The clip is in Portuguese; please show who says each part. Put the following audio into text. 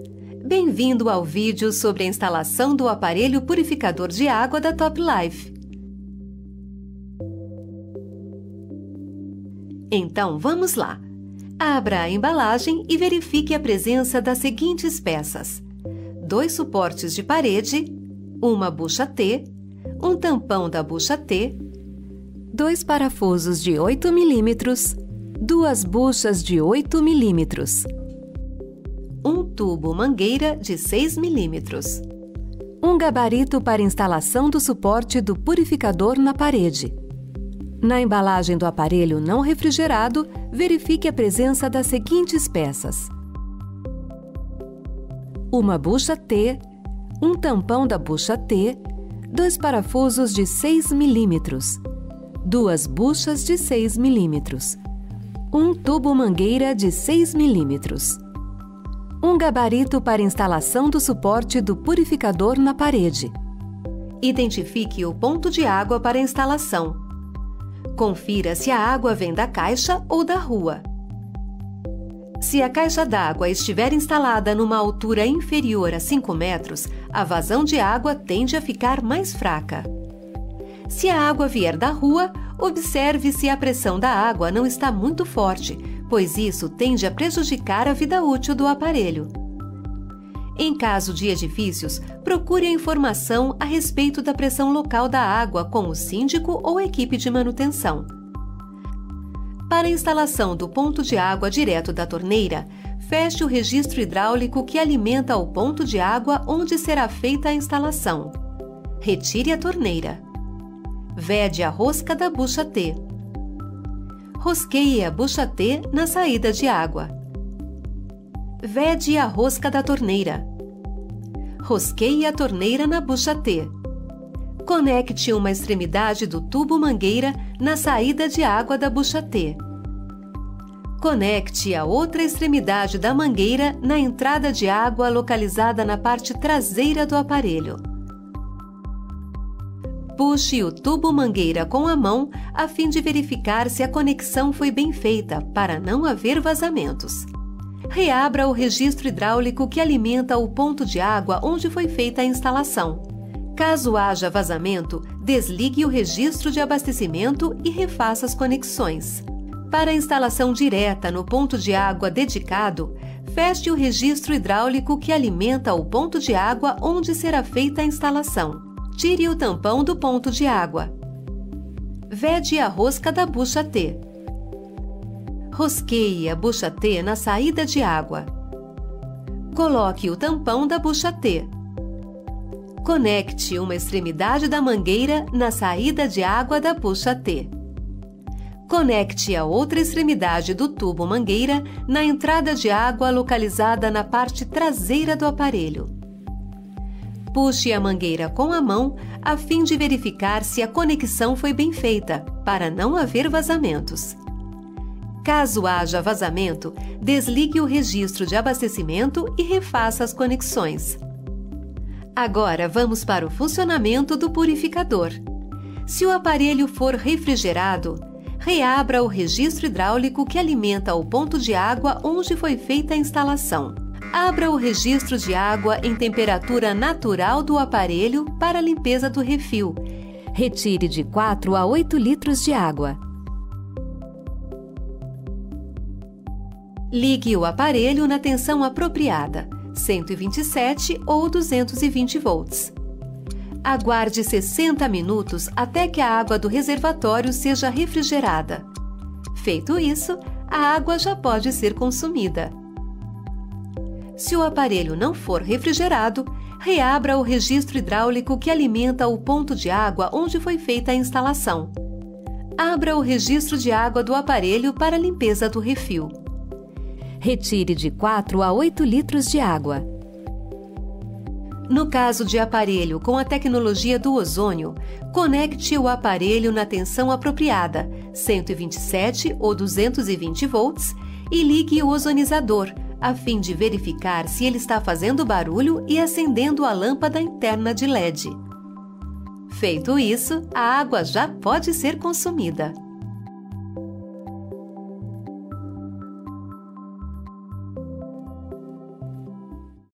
Speaker 1: Bem-vindo ao vídeo sobre a instalação do aparelho purificador de água da Top Life. Então, vamos lá! Abra a embalagem e verifique a presença das seguintes peças: 2 suportes de parede, uma bucha T, um tampão da bucha T, 2 parafusos de 8 mm, 2 buchas de 8 mm, um tubo mangueira de 6 mm, um gabarito para instalação do suporte do purificador na parede. Na embalagem do aparelho não refrigerado, verifique a presença das seguintes peças: uma bucha T, um tampão da bucha T, 2 parafusos de 6 mm, 2 buchas de 6 mm, um tubo mangueira de 6 mm, um gabarito para instalação do suporte do purificador na parede. Identifique o ponto de água para a instalação. Confira se a água vem da caixa ou da rua. Se a caixa d'água estiver instalada numa altura inferior a 5 metros, a vazão de água tende a ficar mais fraca. Se a água vier da rua, observe se a pressão da água não está muito forte, pois isso tende a prejudicar a vida útil do aparelho. Em caso de edifícios, procure a informação a respeito da pressão local da água com o síndico ou equipe de manutenção. Para a instalação do ponto de água direto da torneira, feche o registro hidráulico que alimenta o ponto de água onde será feita a instalação. Retire a torneira. Vede a rosca da bucha T. Rosqueie a bucha T na saída de água. Vede a rosca da torneira. Rosqueie a torneira na bucha T. Conecte uma extremidade do tubo mangueira na saída de água da bucha T. Conecte a outra extremidade da mangueira na entrada de água localizada na parte traseira do aparelho. Puxe o tubo mangueira com a mão a fim de verificar se a conexão foi bem feita para não haver vazamentos. Reabra o registro hidráulico que alimenta o ponto de água onde foi feita a instalação. Caso haja vazamento, desligue o registro de abastecimento e refaça as conexões. Para a instalação direta no ponto de água dedicado, feche o registro hidráulico que alimenta o ponto de água onde será feita a instalação. Tire o tampão do ponto de água. Vede a rosca da bucha T. Rosqueie a bucha T na saída de água. Coloque o tampão da bucha T. Conecte uma extremidade da mangueira na saída de água da bucha T. Conecte a outra extremidade do tubo mangueira na entrada de água localizada na parte traseira do aparelho. Puxe a mangueira com a mão a fim de verificar se a conexão foi bem feita, para não haver vazamentos. Caso haja vazamento, desligue o registro de abastecimento e refaça as conexões. Agora vamos para o funcionamento do purificador. Se o aparelho for refrigerado, reabra o registro hidráulico que alimenta o ponto de água onde foi feita a instalação. Abra o registro de água em temperatura natural do aparelho para a limpeza do refil. Retire de 4 a 8 litros de água. Ligue o aparelho na tensão apropriada, 127 ou 220 volts. Aguarde 60 minutos até que a água do reservatório seja refrigerada. Feito isso, a água já pode ser consumida. Se o aparelho não for refrigerado, reabra o registro hidráulico que alimenta o ponto de água onde foi feita a instalação. Abra o registro de água do aparelho para a limpeza do refil. Retire de 4 a 8 litros de água. No caso de aparelho com a tecnologia do ozônio, conecte o aparelho na tensão apropriada, 127 ou 220 volts, e ligue o ozonizador, a fim de verificar se ele está fazendo barulho e acendendo a lâmpada interna de LED. Feito isso, a água já pode ser consumida.